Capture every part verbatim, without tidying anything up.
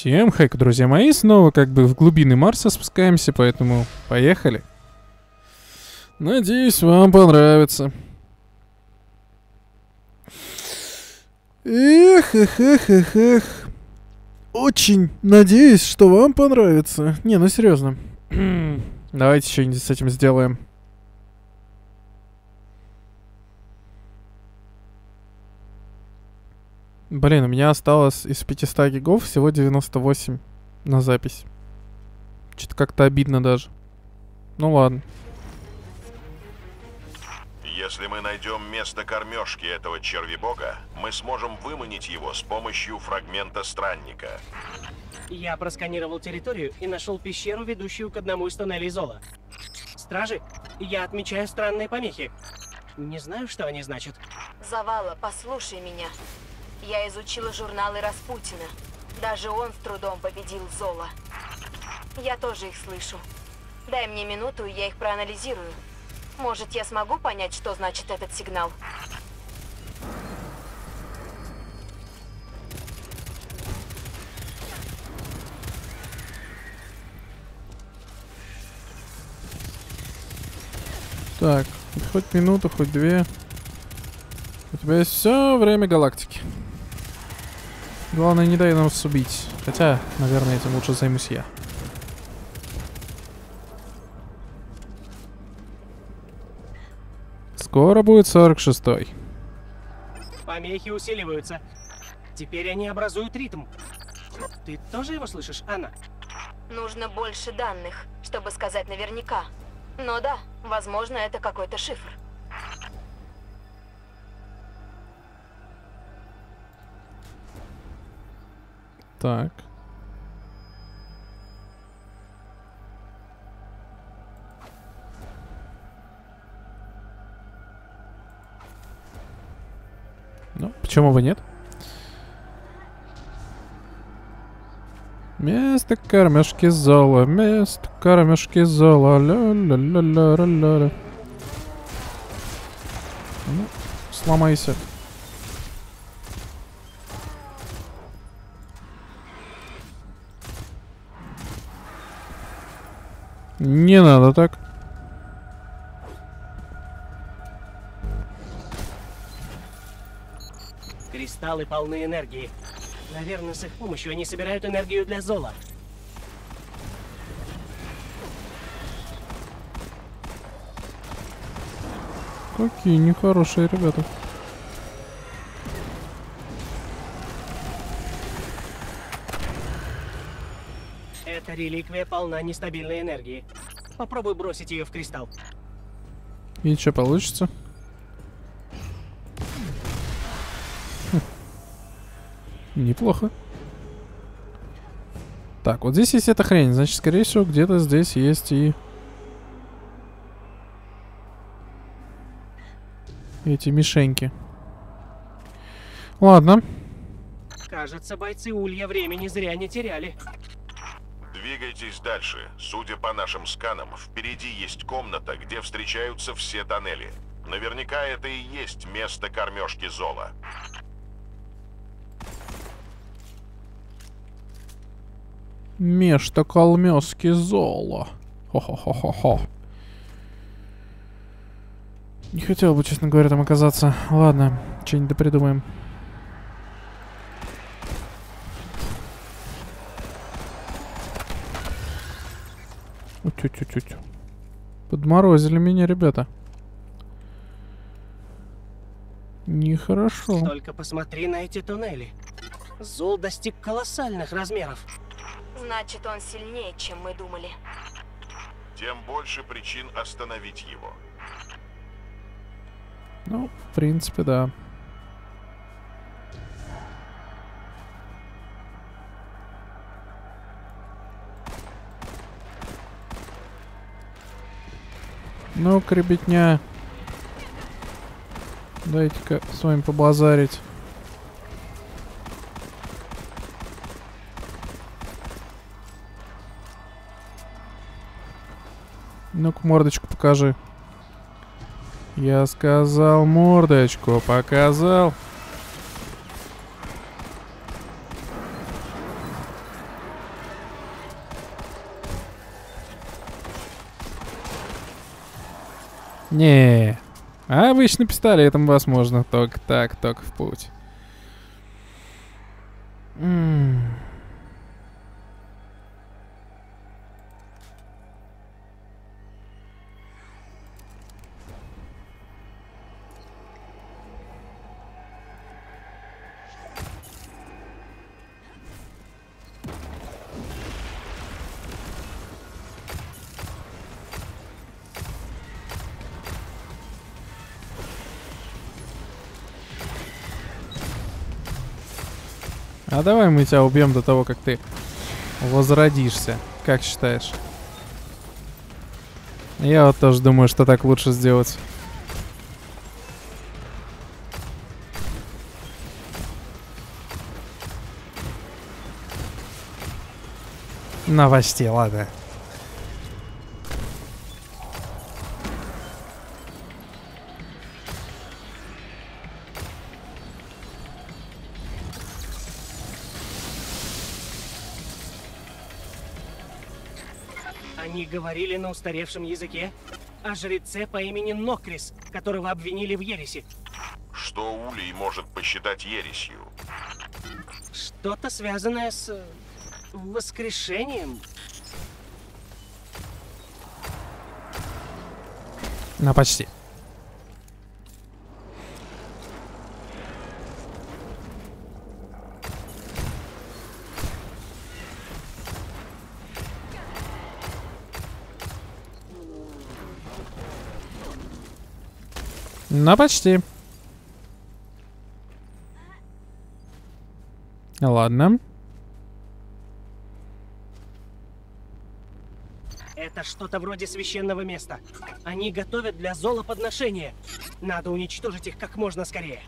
Всем хайк, друзья мои, снова как бы в глубины Марса спускаемся, поэтому поехали. Надеюсь, вам понравится. Эх, эх, эх, эх, эх. Очень надеюсь, что вам понравится. Не, ну серьезно. Давайте что-нибудь с этим сделаем. Блин, у меня осталось из пятисот гигов всего девяносто восемь на запись. Что-то как-то обидно даже. Ну ладно. Если мы найдем место кормежки этого червебога, мы сможем выманить его с помощью фрагмента странника. Я просканировал территорию и нашел пещеру, ведущую к одному из туннелей Зола. Стражи, я отмечаю странные помехи. Не знаю, что они значат. Завала, послушай меня. Я изучила журналы Распутина. Даже он с трудом победил Зола. Я тоже их слышу. Дай мне минуту, и я их проанализирую. Может, я смогу понять, что значит этот сигнал? Так, хоть минуту, хоть две. У тебя есть все время галактики. Главное, не дай нас убить. Хотя, наверное, этим лучше займусь я. Скоро будет сорок шестой. Помехи усиливаются. Теперь они образуют ритм. Ты тоже его слышишь, Анна? Нужно больше данных, чтобы сказать наверняка. Но да, возможно, это какой-то шифр. Так. Ну, почему бы нет? Место кормежки Зола, место кормежки Зола, ля-ля-ля-ля-ля-ля. Ну, сломайся. Не надо так. Кристаллы полны энергии. Наверное, с их помощью они собирают энергию для Зола. Какие нехорошие ребята. Эта реликвия полна нестабильной энергии. Попробуй бросить ее в кристалл. И что получится? Хм. Неплохо. Так, вот здесь есть эта хрень. Значит, скорее всего, где-то здесь есть и... эти мишеньки. Ладно. Кажется, бойцы Улья времени зря не теряли. Двигайтесь дальше. Судя по нашим сканам, впереди есть комната, где встречаются все тоннели. Наверняка это и есть место кормежки Зола. Место кормежки Зола. Хо-хо-хо-хо-хо. Не хотел бы, честно говоря, там оказаться. Ладно, что-нибудь придумаем. Тю-тю-тю-тю. Подморозили меня, ребята. Нехорошо. Только посмотри на эти туннели. Зол достиг колоссальных размеров. Значит, он сильнее, чем мы думали. Тем больше причин остановить его. Ну, в принципе, да. Ну-ка, ребятня. Дайте-ка с вами побазарить. Ну-ка, мордочку покажи. Я сказал, мордочку показал. Не, обычно пистолетом возможно. Только так, только в путь. М. А давай мы тебя убьем до того, как ты возродишься. Как считаешь? Я вот тоже думаю, что так лучше сделать. На почти, ладно. Они говорили на устаревшем языке о жреце по имени Нокрис, которого обвинили в ереси. Что Улей может посчитать ересью? Что-то связанное с э, воскрешением. На почти. На почти. Ладно. Это что-то вроде священного места. Они готовят для Зола подношения. Надо уничтожить их как можно скорее.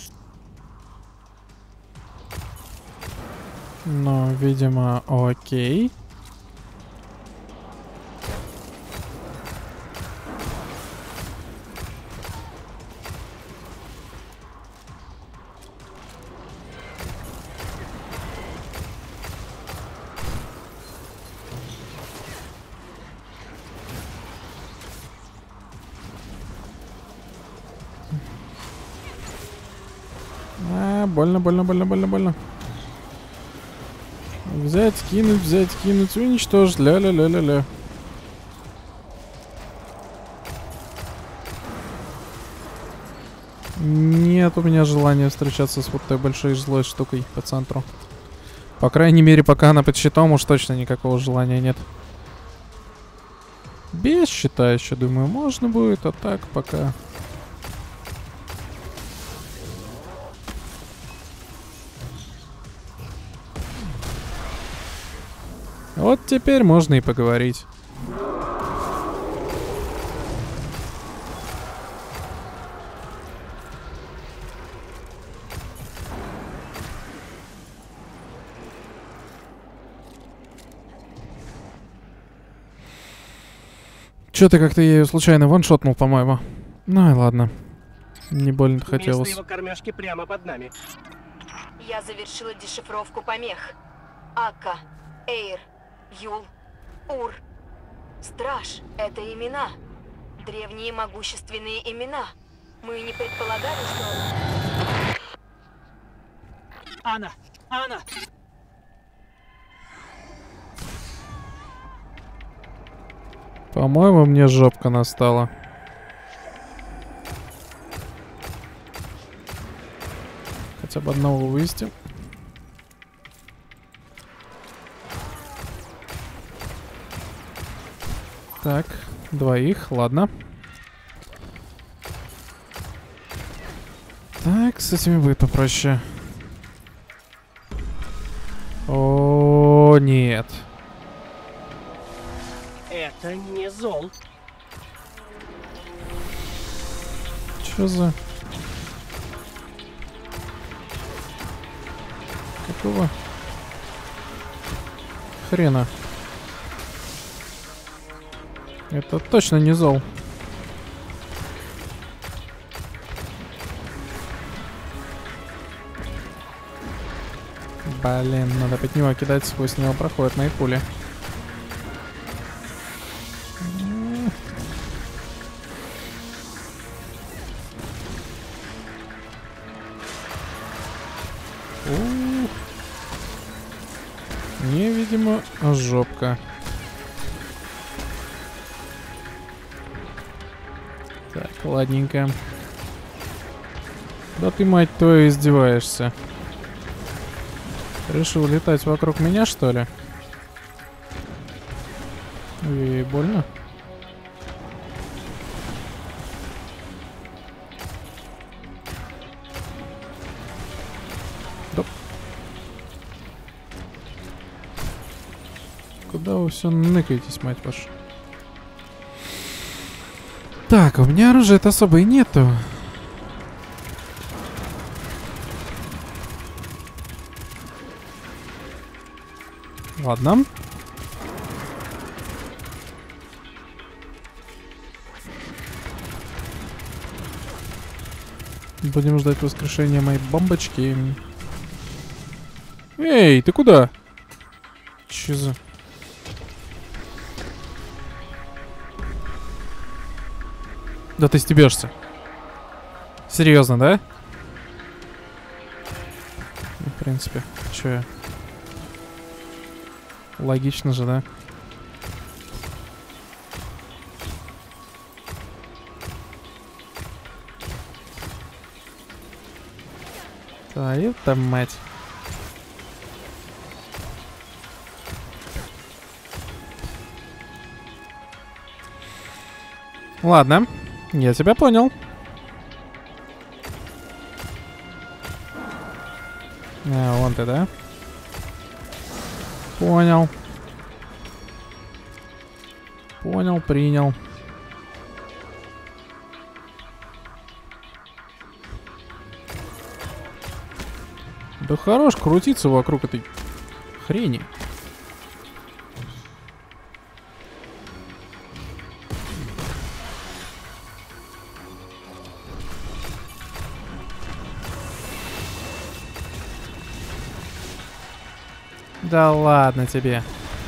Ну, видимо, окей. А, больно, больно, больно, больно, больно. Взять, кинуть, взять, кинуть, уничтожить. Ля-ля-ля-ля-ля. Нет у меня желания встречаться с вот той большой злой штукой по центру. По крайней мере, пока она под щитом, уж точно никакого желания нет. Без щита еще, думаю, можно будет, а так пока... Вот теперь можно и поговорить. Чё-то как-то я ее случайно ваншотнул, по-моему. Ну и ладно. Не больно хотелось. Место его кормежки прямо под нами. Я завершила дешифровку помех. Акка, Эйр, Юл, Ур. Страж — это имена. Древние могущественные имена. Мы не предполагали, что... Анна! Анна! По-моему, мне жопка настала. Хотя бы одного вывести. Так, двоих, ладно. Так, с этими будет попроще. О, нет. Это не Зол. Чё за... Какого хрена? Это точно не Зол. Блин, надо под него кидать, сквозь него проходят мои пули. Мне, видимо, жопка. Так, ладненько. Да ты, мать твою, издеваешься. Решил летать вокруг меня, что ли? Ой, больно. Да. Куда вы все ныкаетесь, мать вашу? Так, у меня оружия-то особо и нету. Ладно. Будем ждать воскрешения моей бомбочки. Эй, ты куда? Че за... Да ты стебешься. Серьезно, да? В принципе, че я... Логично же, да? Твою-то мать. Ладно, я тебя понял. А, вон ты, да? Понял. Понял, принял. Да хорош крутиться вокруг этой хрени. Да ладно тебе.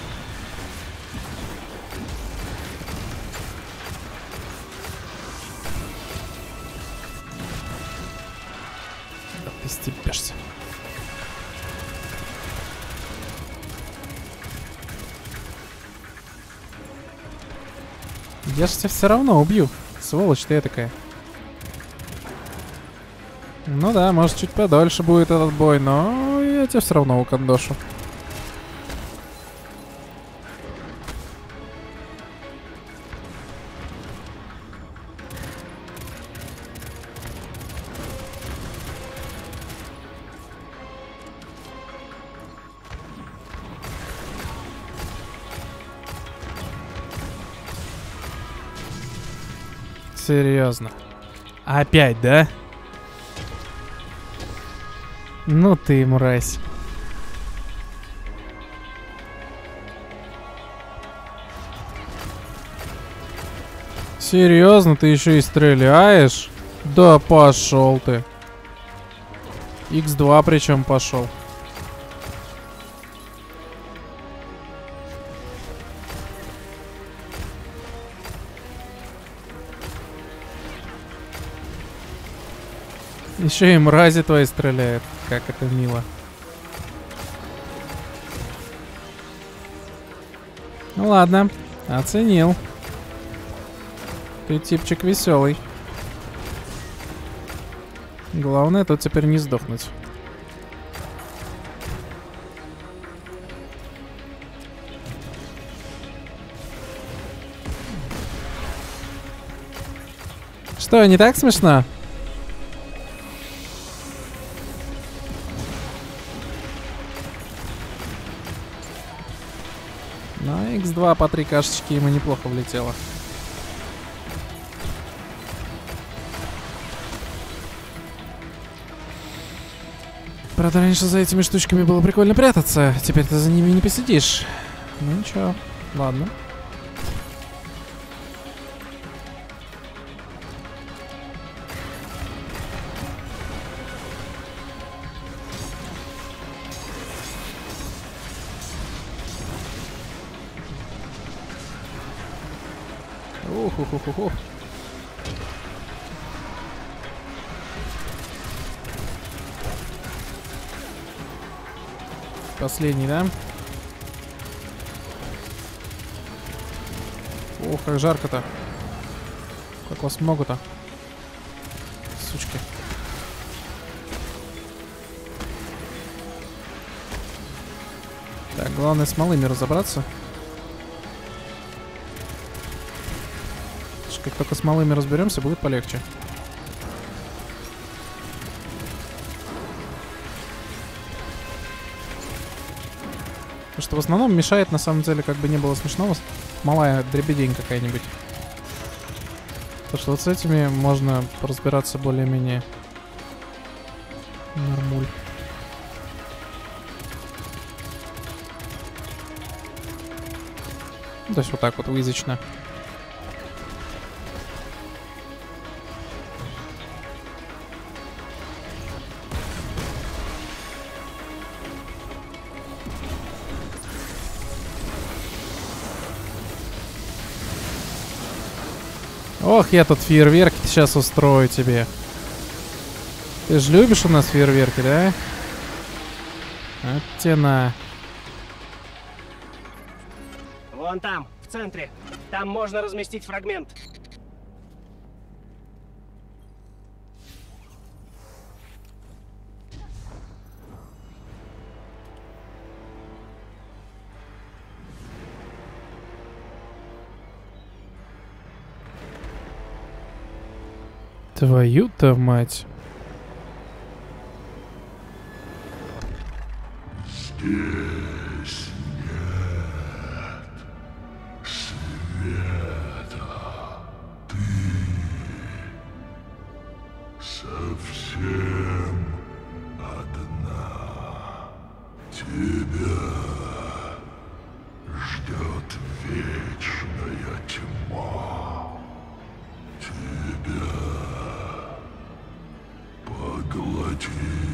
Да ты стебешься. Я же тебя все равно убью. Сволочь ты такая. Ну да, может чуть подольше будет этот бой, но я тебя все равно укандошу. Серьезно. Опять, да? Ну ты мразь. Серьезно, ты еще и стреляешь? Да пошел ты. икс два причем пошел. Еще и мрази твои стреляют. Как это мило. Ну ладно, оценил. Ты типчик веселый. Главное тут теперь не сдохнуть. Что, не так смешно? На икс два по три кашечки ему неплохо влетело. Правда, раньше за этими штучками было прикольно прятаться. Теперь ты за ними не посидишь. Ну ничего, ладно. Ух-ух-ух-ух. Последний, да? Ох, как жарко-то. Как вас много-то. Сучки. Так, главное с малыми разобраться. Как только с малыми разберемся, будет полегче. Потому что в основном мешает, на самом деле, как бы не было смешного, малая дребедень какая-нибудь. Потому что вот с этими можно разбираться более-менее нормуль. Ну, то есть вот так вот вызично. Ох, я тут фейерверки сейчас устрою тебе. Ты же любишь у нас фейерверки, да? Вот те на. Вон там, в центре. Там можно разместить фрагмент. Твою-то мать. Здесь нет света. Ты совсем одна. Тебя ждет вечная тьма. Тебя поглотит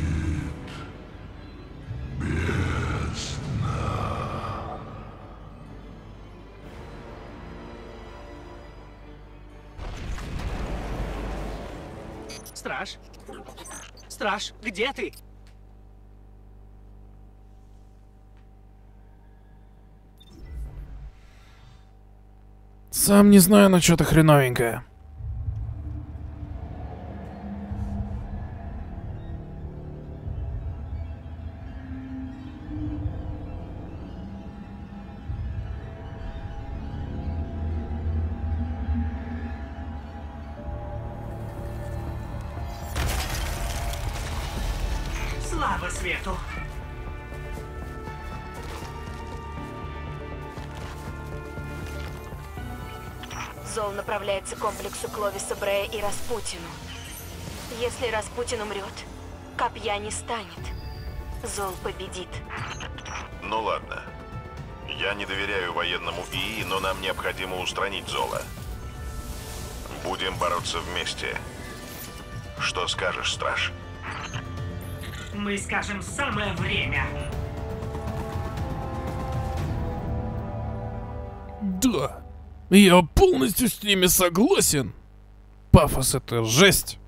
бездна. Страж? Страж, где ты? Сам не знаю, но что-то хреновенькое. Слава свету! Зол направляется к комплексу Кловиса Брея и Распутину. Если Распутин умрет, копья не станет. Зол победит. Ну ладно. Я не доверяю военному ИИ, но нам необходимо устранить Зола. Будем бороться вместе. Что скажешь, Страж? Мы скажем самое время. Да, я полностью с ними согласен. Пафос — это жесть.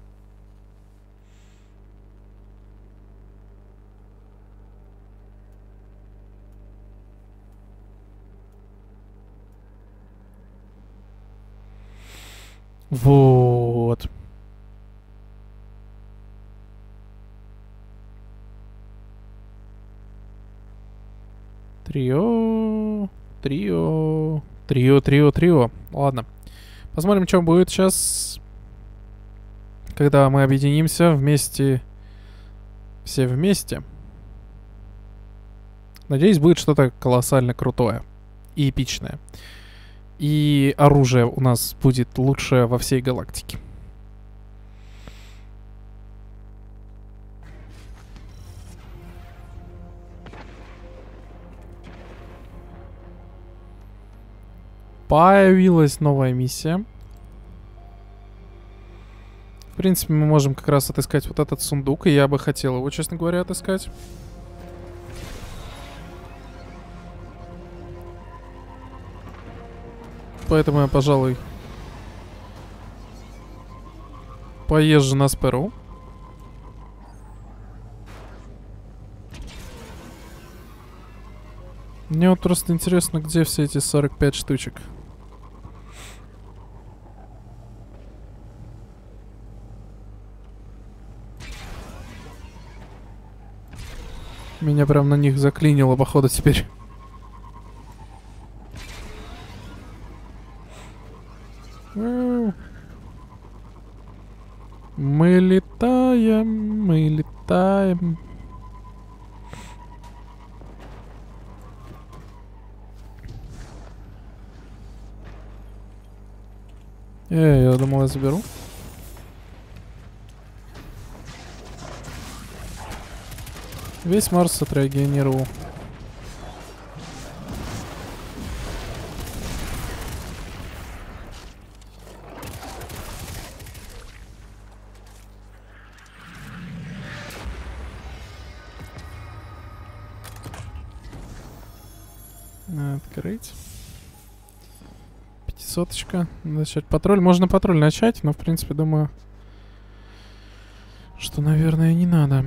Вот. Трио, трио, трио, трио, трио. Ладно. Посмотрим, что будет сейчас, когда мы объединимся вместе. Все вместе. Надеюсь, будет что-то колоссально крутое и эпичное. И оружие у нас будет лучшее во всей галактике. Появилась новая миссия. В принципе, мы можем как раз отыскать вот этот сундук, и я бы хотел его, честно говоря, отыскать. Поэтому я, пожалуй, поезжу на Спэру. Мне вот просто интересно, где все эти сорок пять штучек. Меня прям на них заклинило, походу, теперь. Мы летаем, мы летаем. Эй, я думал, я заберу. Весь Марс отреагировал. Открыть. Пятисоточка. Начать патруль. Можно патруль начать, но в принципе думаю, что, наверное, не надо.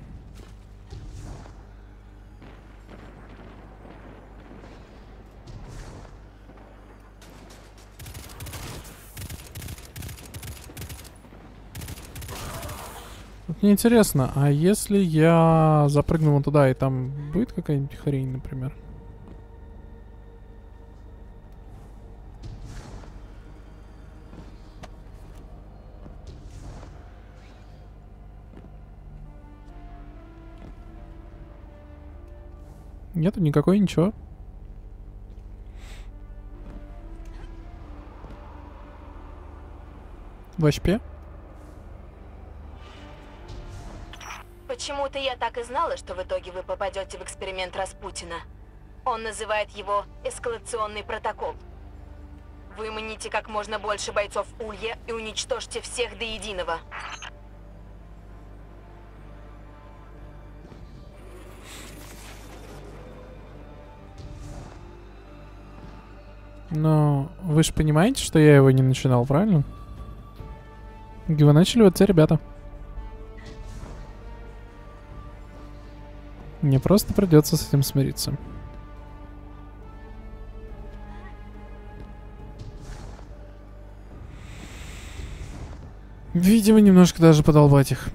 Вот мне интересно, а если я запрыгну туда, и там будет какая-нибудь хрень, например? Нету никакой, ничего. В эйч пи? Почему-то я так и знала, что в итоге вы попадете в эксперимент Распутина. Он называет его эскалационный протокол. Выманите как можно больше бойцов Улья и уничтожьте всех до единого. Но вы же понимаете, что я его не начинал, правильно? Его начали вот те ребята. Мне просто придется с этим смириться. Видимо, немножко даже подолбать их.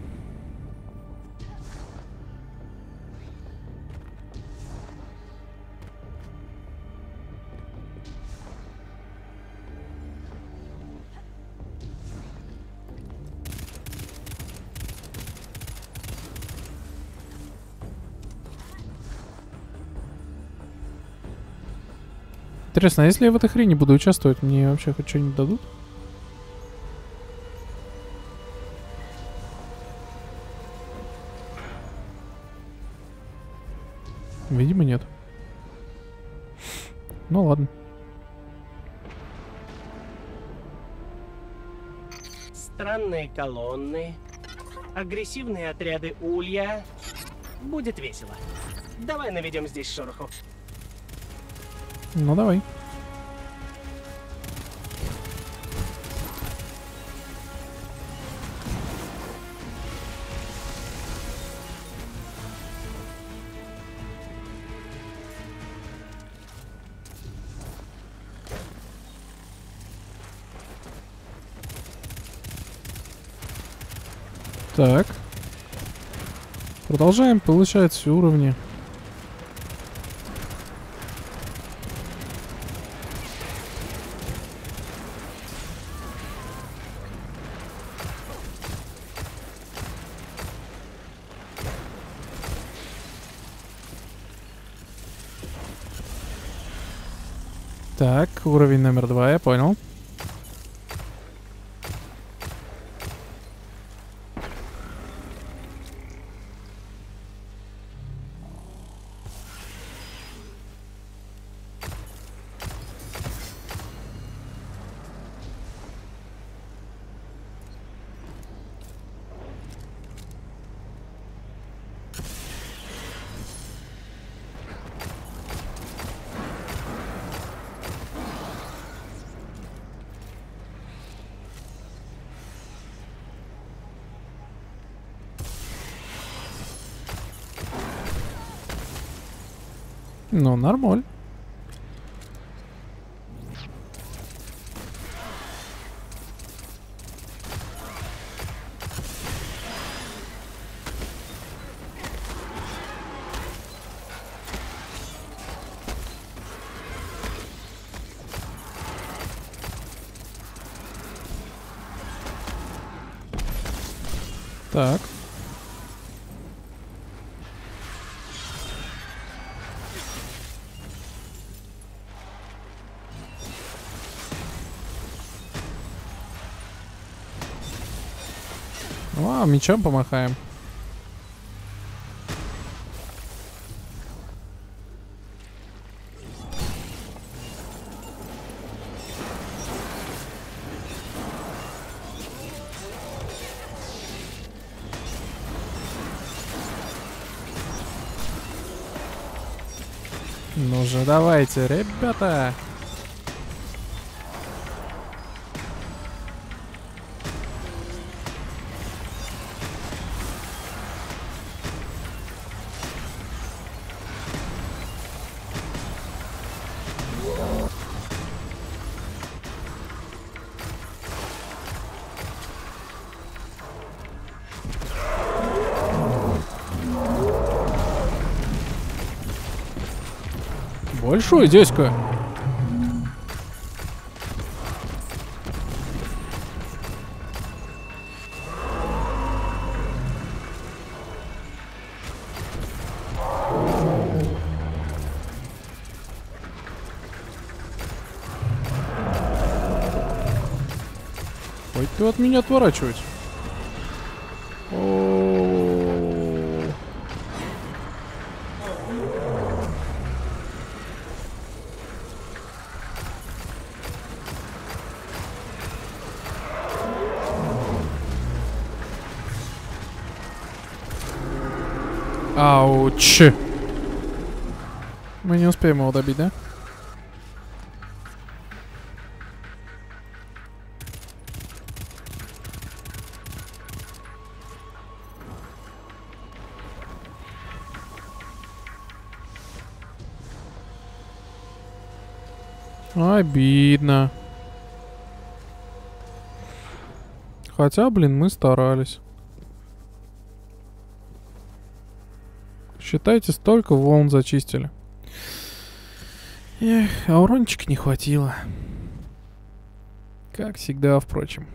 Интересно, а если я в этой хрени буду участвовать, мне вообще хоть что-нибудь дадут? Видимо, нет. Ну ладно. Странные колонны, агрессивные отряды Улья. Будет весело. Давай наведем здесь шороху. Ну давай. Так. Продолжаем получать уровни. Так, уровень номер два, я понял. Ну, нормаль. Так. А, мечом помахаем. Ну же, давайте, ребята. Большой дядька. Ой, ты от меня отворачивать. О-о-о-о. Ауч. Мы не успеем его добить, да? Обидно. Хотя, блин, мы старались. Считайте, столько волн зачистили. Эх, а урончик не хватило. Как всегда, впрочем.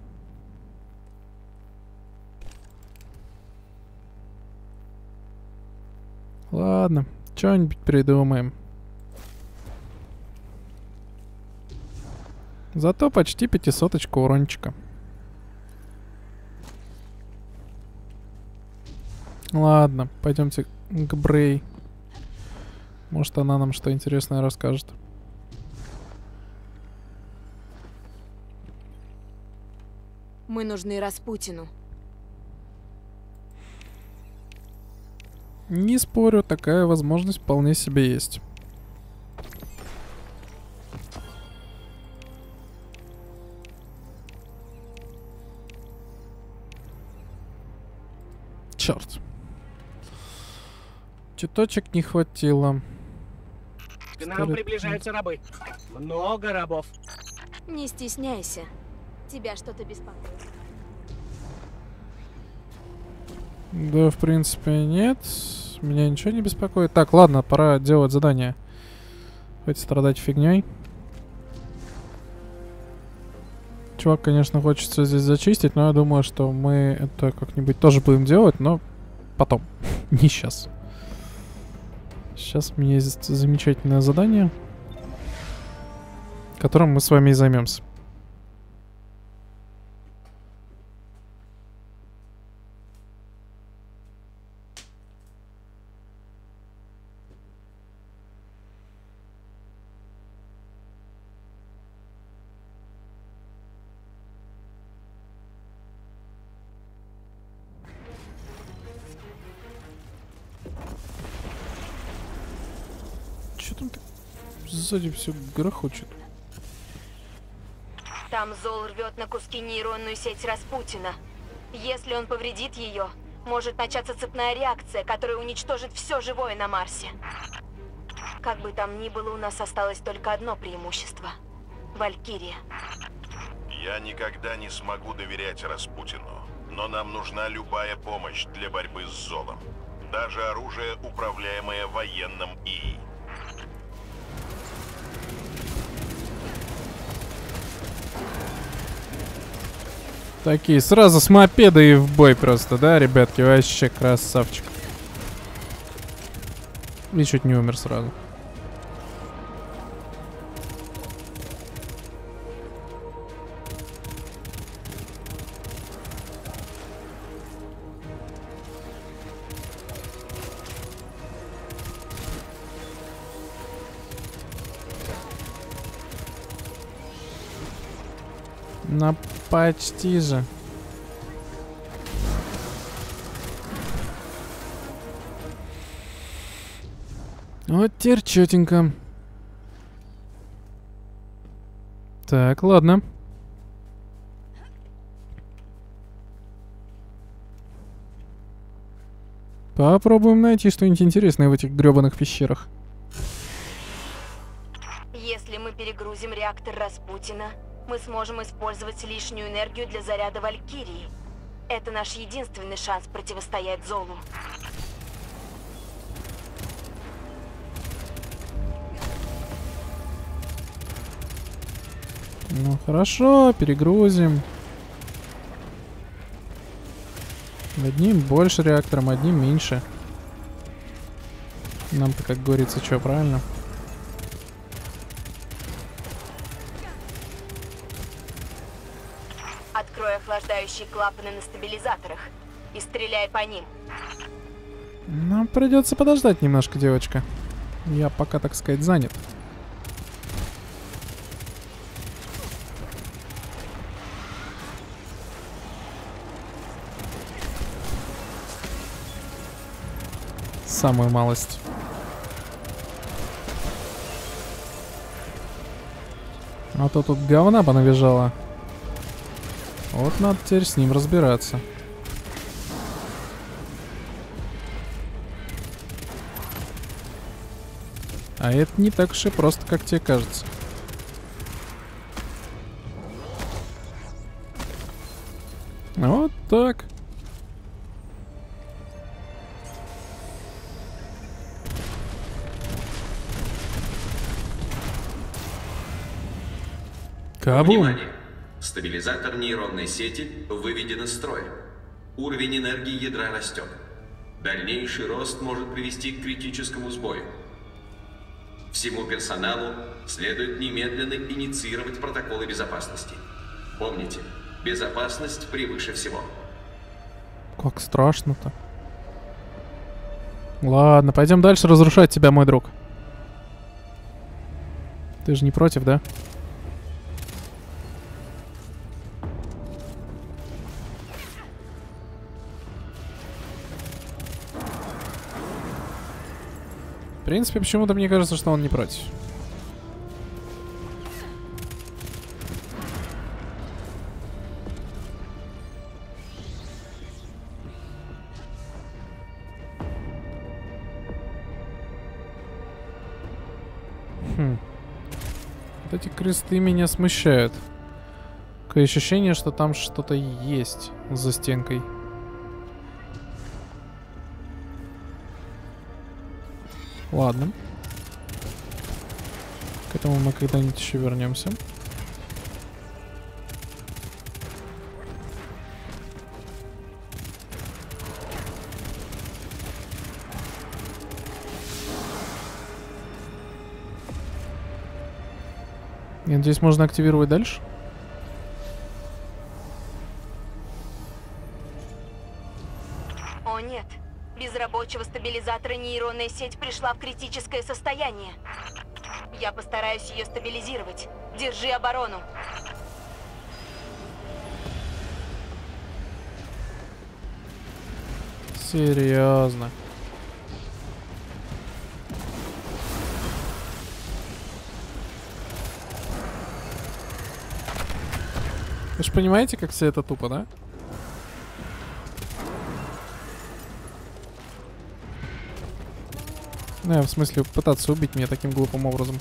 Ладно, что-нибудь придумаем. Зато почти пятисоточка урончика. Ладно, пойдемте к Брей. Может, она нам что интересное расскажет. Мы нужны Распутину. Не спорю, такая возможность вполне себе есть. Черт. Чуточек не хватило. К нам Старый... приближаются рабы. Много рабов. Не стесняйся. Тебя что-то беспокоит? Да, в принципе, нет. Меня ничего не беспокоит. Так, ладно, пора делать задание. Хоть страдать фигней. Чувак, конечно, хочется здесь зачистить, но я думаю, что мы это как-нибудь тоже будем делать, но потом. Не сейчас. Сейчас у меня есть замечательное задание, которым мы с вами и займемся. Что там так сзади все грохочет? Там Зол рвет на куски нейронную сеть Распутина. Если он повредит ее, может начаться цепная реакция, которая уничтожит все живое на Марсе. Как бы там ни было, у нас осталось только одно преимущество. Валькирия. Я никогда не смогу доверять Распутину, но нам нужна любая помощь для борьбы с Золом. Даже оружие, управляемое военным ИИ. Такие, сразу с мопеда и в бой просто, да, ребятки? Вообще красавчик. И чуть не умер сразу. Ну, почти же. Вот теперь чётенько. Так, ладно. Попробуем найти что-нибудь интересное в этих грёбаных пещерах. Если мы перегрузим реактор Распутина, мы сможем использовать лишнюю энергию для заряда Валькирии. Это наш единственный шанс противостоять Золу. Ну хорошо, перегрузим. Одним больше реактором, одним меньше. Нам-то, как говорится, что, правильно? Открой охлаждающие клапаны на стабилизаторах и стреляй по ним. Нам придется подождать немножко, девочка. Я пока, так сказать, занят. Самую малость. А то тут говна понавижало. Вот надо теперь с ним разбираться. А это не так уж и просто, как тебе кажется. Вот так. Кабум. Внимание! Стабилизатор нейронной сети выведен из строя. Уровень энергии ядра растет. Дальнейший рост может привести к критическому сбою. Всему персоналу следует немедленно инициировать протоколы безопасности. Помните, безопасность превыше всего. Как страшно-то. Ладно, пойдем дальше разрушать тебя, мой друг. Ты же не против, да? В принципе, почему-то мне кажется, что он не против. Хм. Вот эти кресты меня смущают. Такое ощущение, что там что-то есть за стенкой. Ладно. К этому мы когда-нибудь еще вернемся. Я надеюсь, можно активировать дальше. О нет. Без рабочего стабилизатора нейронная сеть пришла в критическое состояние. Я постараюсь ее стабилизировать. Держи оборону. Серьезно. Вы же понимаете, как все это тупо, да? Ну, в смысле, пытаться убить меня таким глупым образом.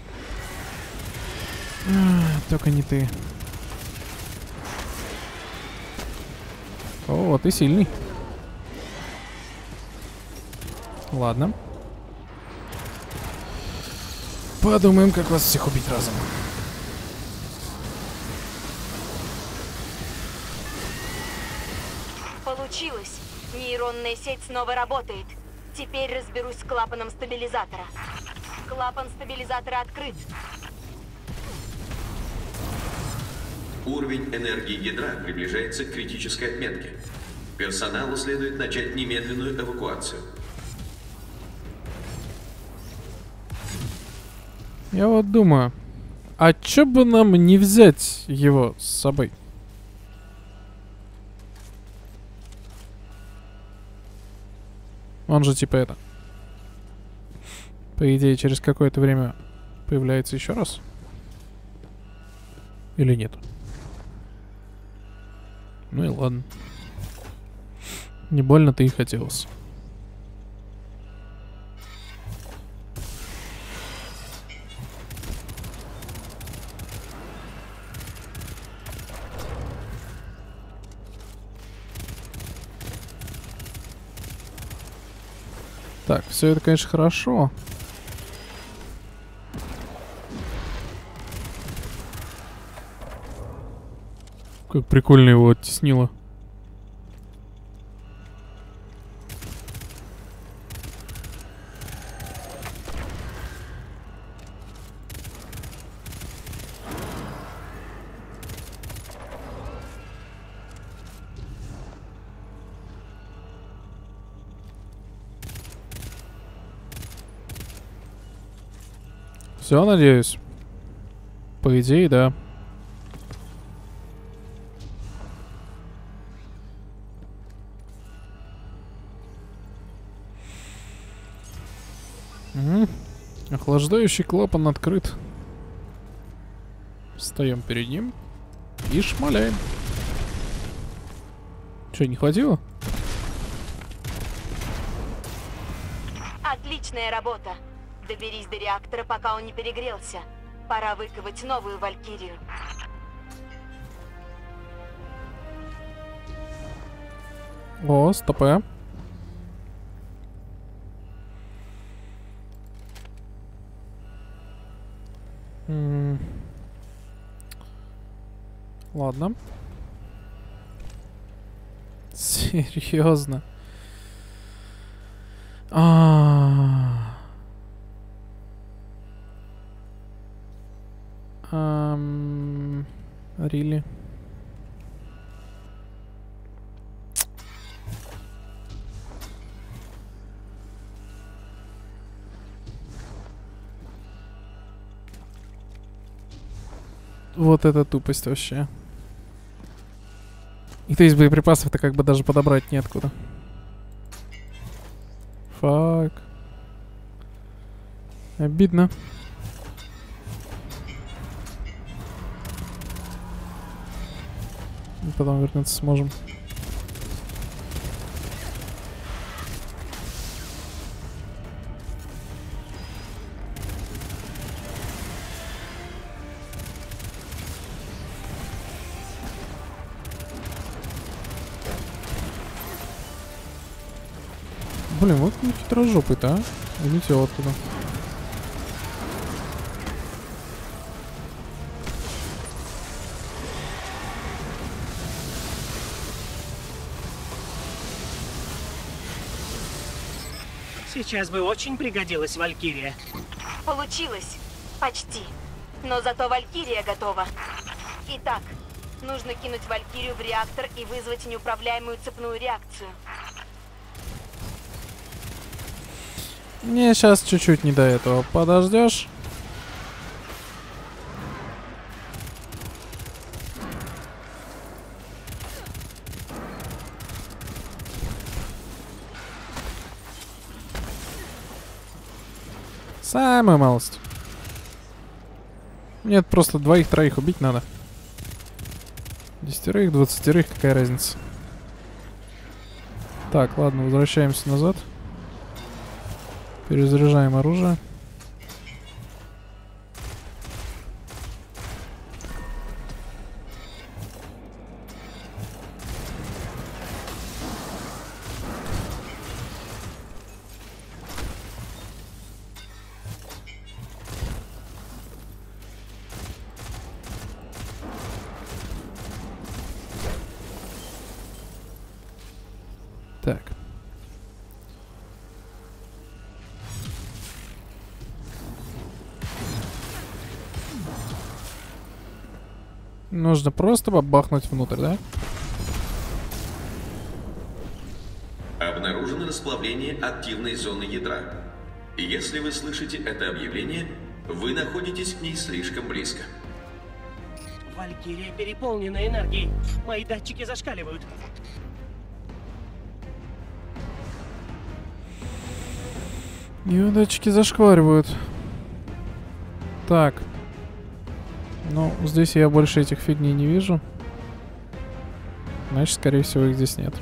А, только не ты. О, ты сильный. Ладно. Подумаем, как вас всех убить разом. Получилось. Нейронная сеть снова работает. Теперь разберусь с клапаном стабилизатора. Клапан стабилизатора открыт. Уровень энергии ядра приближается к критической отметке. Персоналу следует начать немедленную эвакуацию. Я вот думаю, а чё бы нам не взять его с собой? Он же типа это. По идее, через какое-то время появляется еще раз. Или нет? Ну и ладно. Не больно-то и хотелось. Так, все это, конечно, хорошо. Как прикольно его оттеснило. Все, надеюсь. По идее, да. Угу. Охлаждающий клапан открыт. Встаем перед ним и шмаляем. Че, не хватило? Отличная работа. Доберись до реактора, пока он не перегрелся. Пора выковать новую Валькирию. О, стопэ. М-м. Ладно. Серьезно. А. Um, really? Вот это тупость вообще. И то есть боеприпасов-то как бы даже подобрать неоткуда. Фак. Обидно. Потом вернуться сможем. Блин, вот он хитрожопый-то, а? Идите вот туда. Сейчас бы очень пригодилась Валькирия. Получилось. Почти. Но зато Валькирия готова. Итак, нужно кинуть Валькирию в реактор и вызвать неуправляемую цепную реакцию. Мне сейчас чуть-чуть не до этого. Подождешь? Самую малость. Нет, просто двоих-троих убить надо. Десятерых, двадцатерых, какая разница. Так, ладно, возвращаемся назад. Перезаряжаем оружие. Нужно просто бабахнуть внутрь, да? Обнаружено расплавление активной зоны ядра. Если вы слышите это объявление, вы находитесь к ней слишком близко. Валькирия переполнена энергией. Мои датчики зашкаливают. Ее датчики зашкваривают. Так. Ну, здесь я больше этих фигней не вижу. Значит, скорее всего, их здесь нет.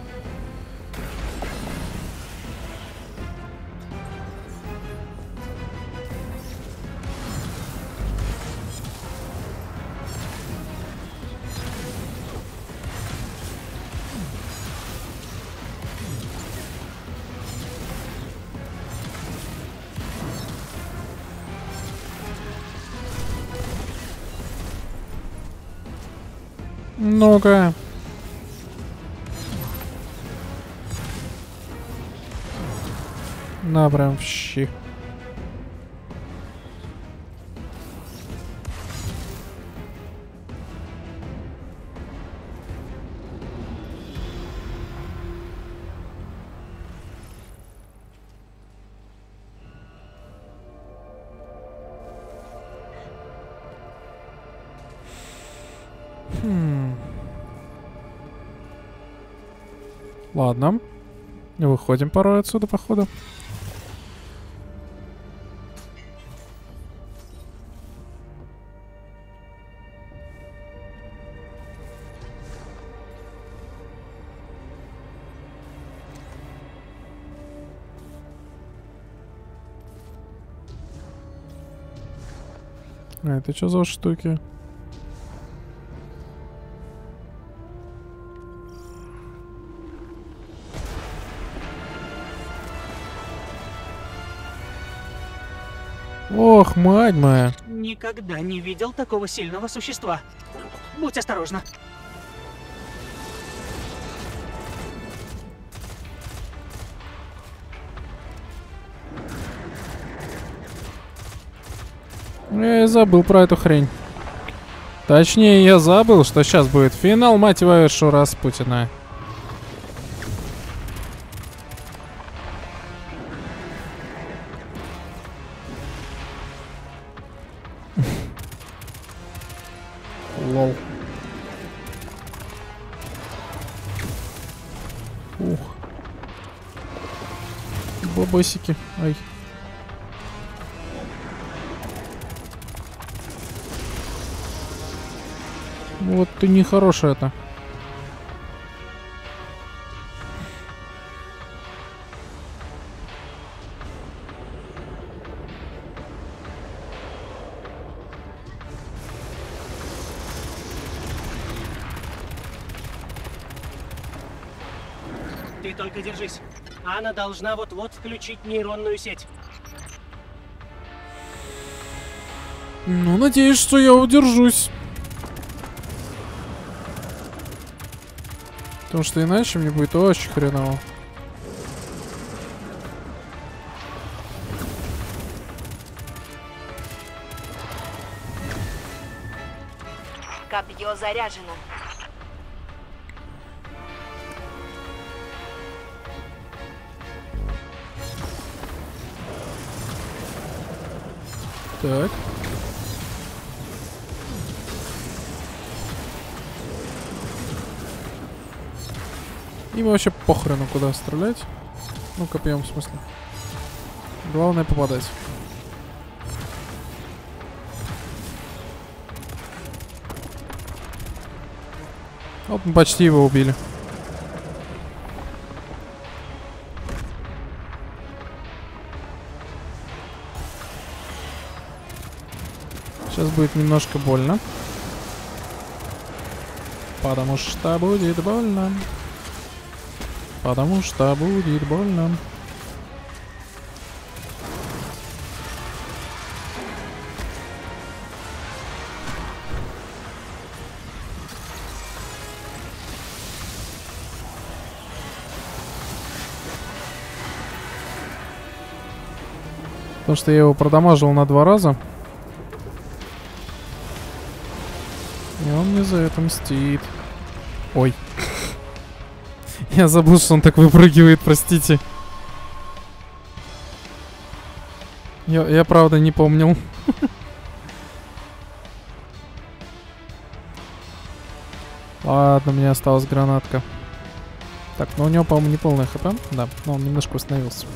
Ну-ка. На, прям в щи. Хм. Ладно. Выходим порой отсюда, походу. А это что за штуки? Ох, мать моя. Никогда не видел такого сильного существа. Будь осторожна. Я забыл про эту хрень. Точнее, я забыл, что сейчас будет финал, мать его, Шу Распутина. Лол. Ух. Бабосики. Ай. Вот ты нехорошая это. Ты только держись. Она должна вот-вот включить нейронную сеть. Ну, надеюсь, что я удержусь. Потому что иначе мне будет очень хреново. Копье заряжено. Так. Им вообще похрену, куда стрелять. Ну, копьем, в смысле. Главное попадать. Вот мы почти его убили. Сейчас будет немножко больно. Потому что будет больно. Потому что будет больно. Потому что я его продамажил на два раза. И он мне за это мстит. Ой. Я забыл, что он так выпрыгивает, простите. Я, я правда не помнил. Ладно, мне осталась гранатка. Так, ну у него, по-моему, не полная хп. Да, но он немножко восстановился.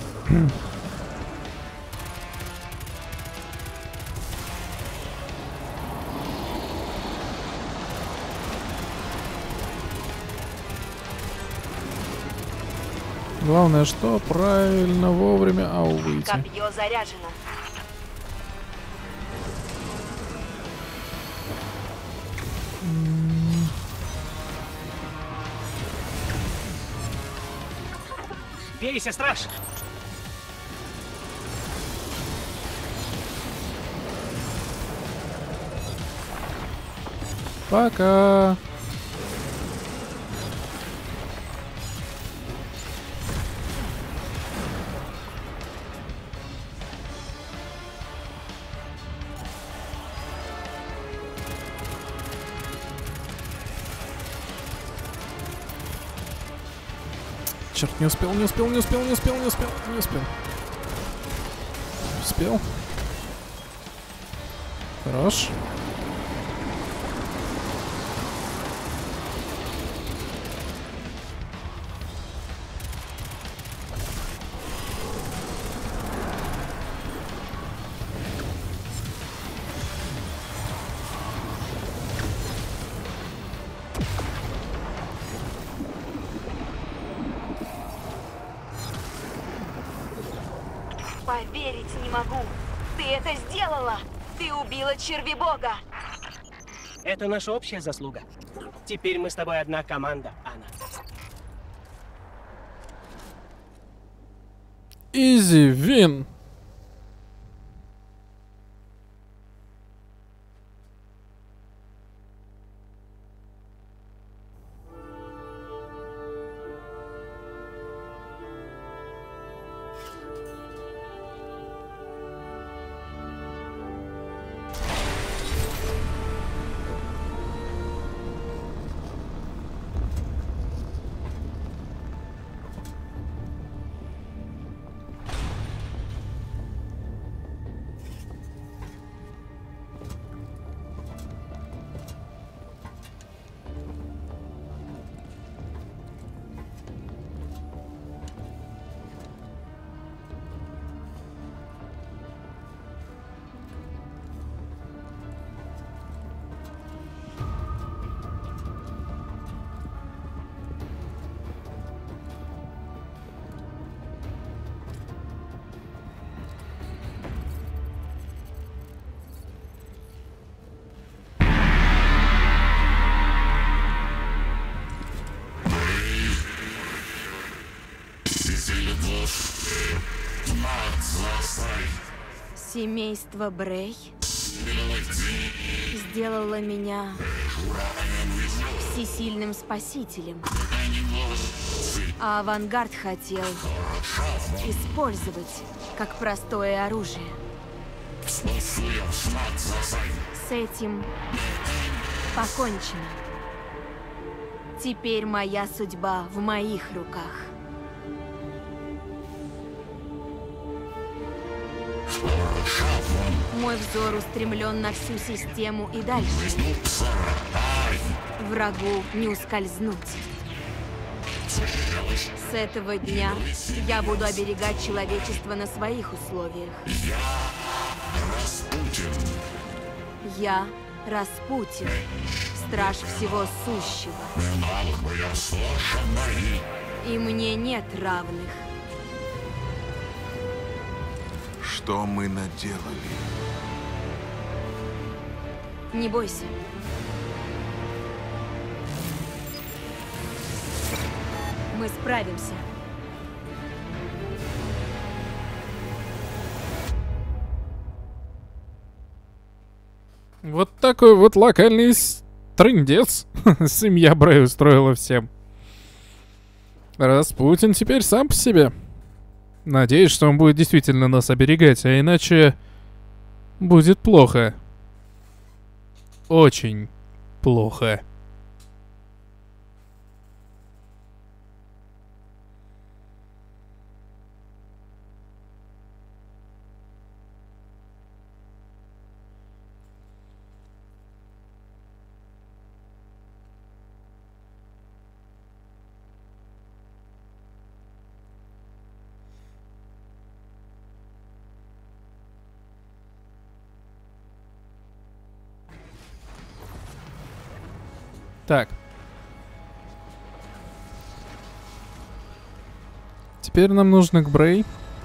Главное, что правильно вовремя ау выйти. Копье заряжено. Бейся, страж! Пока. Черт, не успел, не успел, не успел, не успел, не успел, не успел. Успел. Хорош. Поверить не могу. Ты это сделала! Ты убила червебога! Это наша общая заслуга. Теперь мы с тобой одна команда, Анна. Изи вин. Семейство Брей сделало меня всесильным спасителем. А авангард хотел использовать как простое оружие. С этим покончено. Теперь моя судьба в моих руках. Мой взор устремлен на всю систему и дальше. Врагу не ускользнуть. С этого дня я буду оберегать человечество на своих условиях. Я Распутин, страж всего сущего. И мне нет равных. Что мы наделали? Не бойся. Мы справимся. Вот такой вот локальный трындец семья Брей устроила всем. Распутин теперь сам по себе. Надеюсь, что он будет действительно нас оберегать, а иначе будет плохо. Очень плохо. Так. Теперь нам нужно к Брей.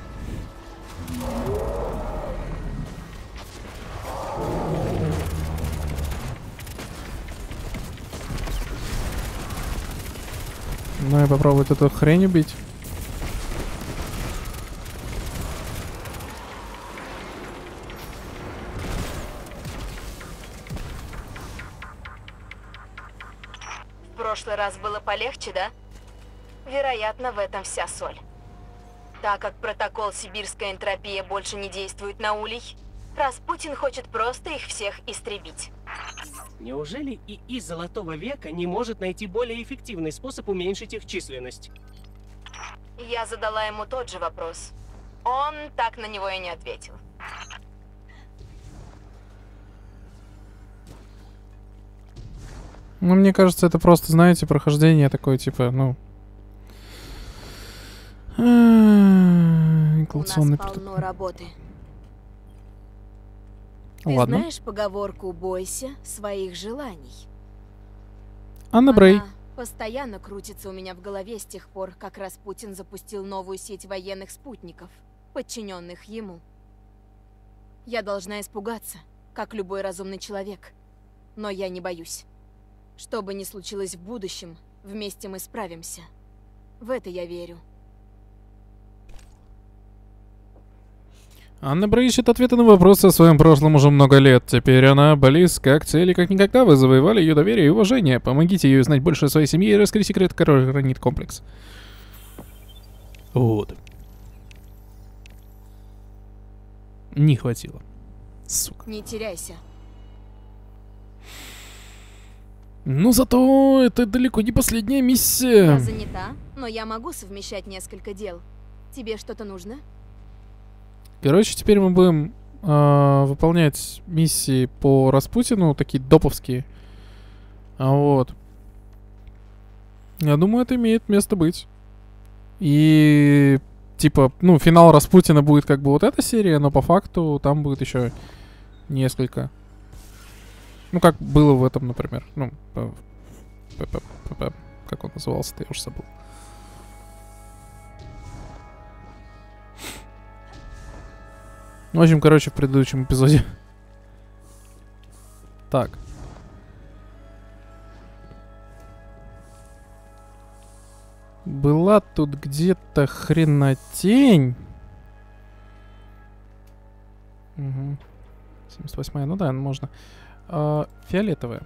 Ну и попробовать эту хрень убить. В прошлый раз было полегче, да? Вероятно, в этом вся соль. Так как протокол «Сибирская энтропия» больше не действует на улей, Распутин хочет просто их всех истребить. Неужели ИИ Золотого века не может найти более эффективный способ уменьшить их численность? Я задала ему тот же вопрос. Он так на него и не ответил. Ну, мне кажется, это просто, знаете, прохождение такое, типа, ну... Инклюзионный протокол. У нас полно работы. Ты Ладно. знаешь поговорку «бойся своих желаний»? Анна Брей. Она постоянно крутится у меня в голове с тех пор, как Распутин запустил новую сеть военных спутников, подчиненных ему. Я должна испугаться, как любой разумный человек. Но я не боюсь. Что бы ни случилось в будущем, вместе мы справимся. В это я верю. Анна Брей ищет ответы на вопросы о своем прошлом уже много лет. Теперь она близка к цели, как никогда. Вы завоевали ее доверие и уважение. Помогите ей узнать больше о своей семье и раскрыть секрет, который хранит комплекс. Вот. Не хватило. Сука. Не теряйся. Ну зато это далеко не последняя миссия. Я занята, но я могу совмещать несколько дел. Тебе что-то нужно? Короче, теперь мы будем э, выполнять миссии по Распутину, такие доповские. А вот. Я думаю, это имеет место быть. И типа, ну, финал Распутина будет как бы вот эта серия, но по факту там будет еще несколько. Ну, как было в этом, например. Ну, как он назывался-то, я уже забыл. В общем, короче, в предыдущем эпизоде. Так. Была тут где-то хренотень. Угу. семьдесят восьмая, ну да, можно. А, фиолетовая.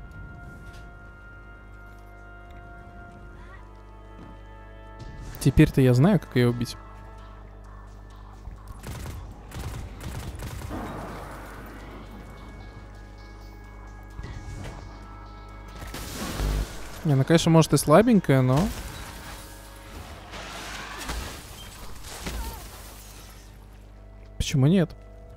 Теперь-то я знаю, как ее убить. Не, ну, конечно, может и слабенькая, но... Почему нет?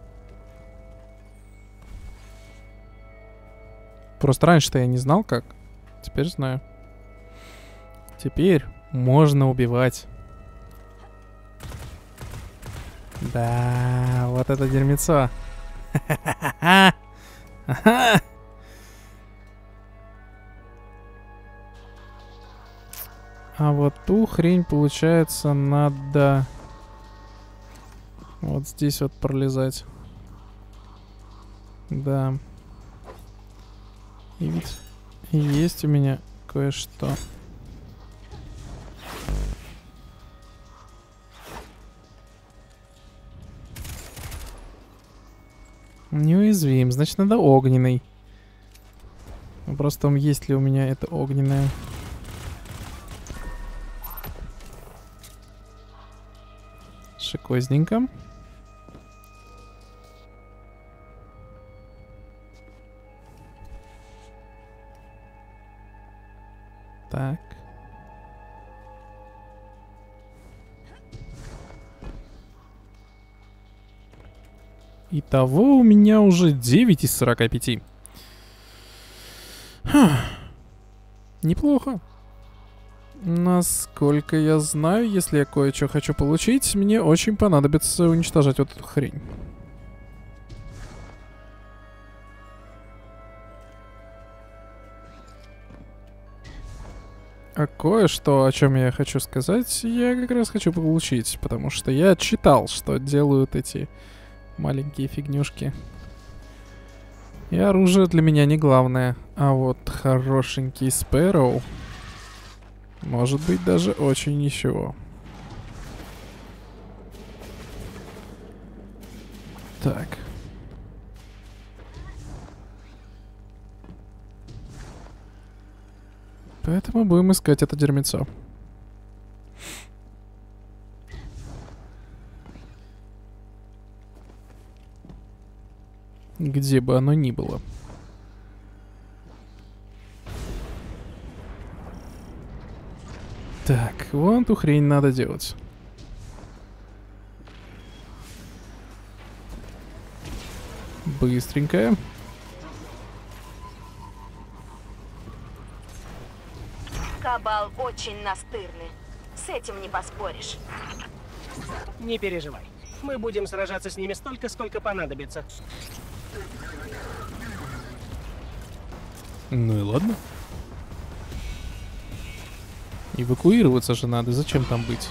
Просто раньше-то я не знал, как. Теперь знаю. Теперь можно убивать. Да, вот это дерьмецо. Ха-ха-ха-ха. А вот ту хрень, получается, надо вот здесь вот пролезать. Да. И ведь есть у меня кое-что. Неуязвим, значит, надо огненный. Вопрос в том, есть ли у меня это огненное. Шикозненько. Так. Итого у меня уже девять из сорока пяти. Ха. Неплохо. Насколько я знаю, если я кое-что хочу получить, мне очень понадобится уничтожать вот эту хрень. А кое-что, о чем я хочу сказать, я как раз хочу получить, потому что я читал, что делают эти маленькие фигнюшки. И оружие для меня не главное, а вот хорошенький Спэроу может быть даже очень ничего. Так. Поэтому будем искать это дерьмецо. Где бы оно ни было. Так, вон ту хрень надо делать. Быстренько. Кабал очень настырный. С этим не поспоришь. Не переживай. Мы будем сражаться с ними столько, сколько понадобится. Ну и ладно. Эвакуироваться же надо. Зачем там быть?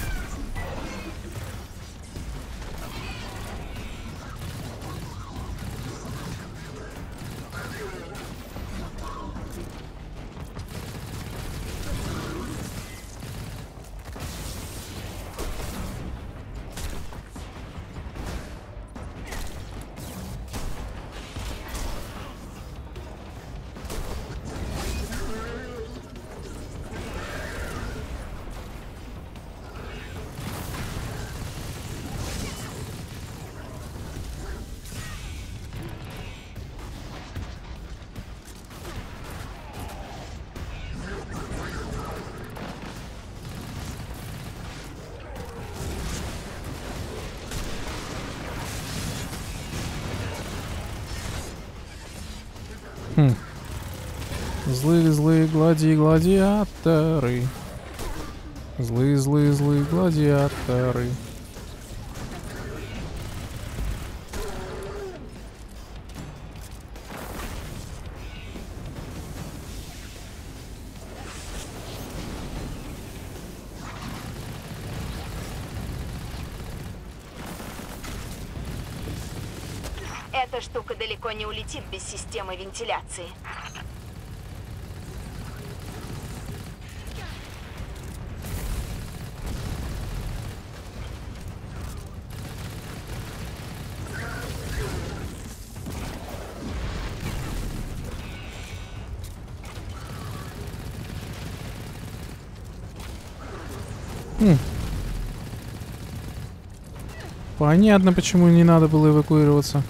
Хм. Злые, злые глади гладиаторы. Злые, злые, злые гладиаторы. Эта штука далеко не улетит без системы вентиляции. Хм. Понятно, почему не надо было эвакуироваться.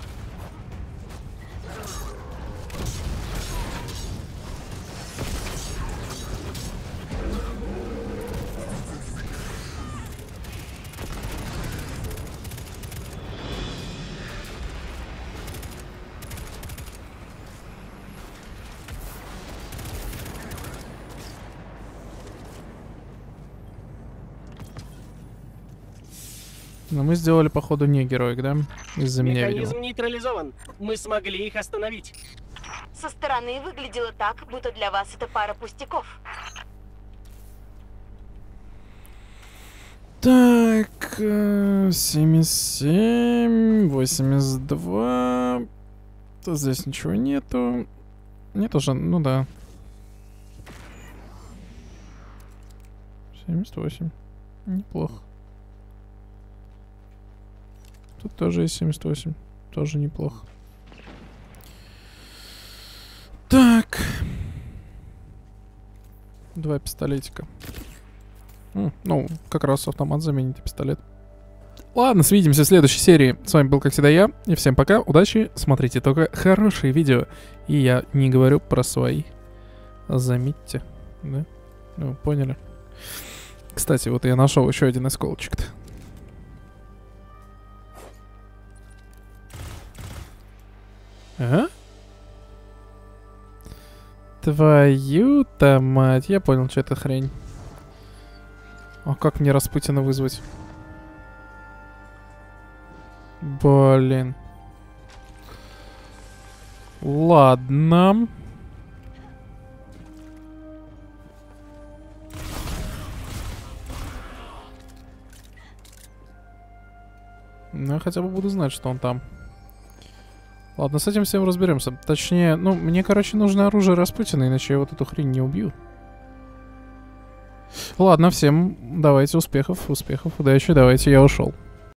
Но мы сделали, походу, не героик, да? Из-за меня, видимо. Механизм нейтрализован. Мы смогли их остановить. Со стороны выглядело так, будто для вас это пара пустяков. Так, семьдесят семь, восемьдесят два. Тут здесь ничего нету. Нет уже, ну да. семьдесят восемь. Неплохо. Тут тоже есть семьдесят восемь. Тоже неплохо. Так. Два пистолетика. М, ну, как раз автомат заменит пистолет. Ладно, свидимся в следующей серии. С вами был, как всегда, я. И всем пока, удачи, смотрите только хорошие видео. И я не говорю про свои. Заметьте. Да? Ну, поняли. Кстати, вот я нашел еще один осколочек-то. А? Твою-то мать. Я понял, что это хрень. А как мне Распутина вызвать? Блин. Ладно. Ну, я хотя бы буду знать, что он там. Ладно, с этим всем разберемся. Точнее, ну, мне, короче, нужно оружие Распутина, иначе я вот эту хрень не убью. Ладно, всем давайте успехов, успехов, удачи, давайте, я ушел.